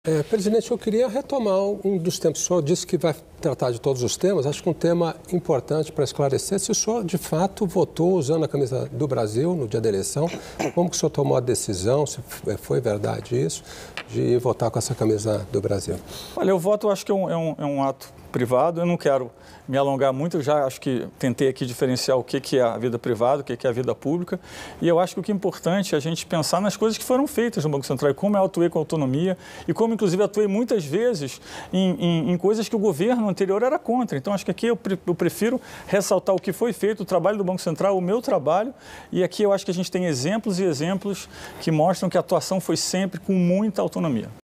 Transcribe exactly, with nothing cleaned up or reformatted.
É, presidente, eu queria retomar um dos temas. O senhor disse que vai tratar de todos os temas. Acho que um tema importante para esclarecer se o senhor, de fato, votou usando a camisa do Brasil no dia da eleição. Como que o senhor tomou a decisão, se foi verdade isso, de votar com essa camisa do Brasil? Olha, o voto eu acho que é um, é um, é um ato privado. Eu não quero me alongar muito, eu já acho que tentei aqui diferenciar o que, que é a vida privada, o que, que é a vida pública. E eu acho que o que é importante é a gente pensar nas coisas que foram feitas no Banco Central e como eu atuei com autonomia e como, inclusive, atuei muitas vezes em, em, em coisas que o governo anterior era contra. Então, acho que aqui eu, pre, eu prefiro ressaltar o que foi feito, o trabalho do Banco Central, o meu trabalho. E aqui eu acho que a gente tem exemplos e exemplos que mostram que a atuação foi sempre com muita autonomia.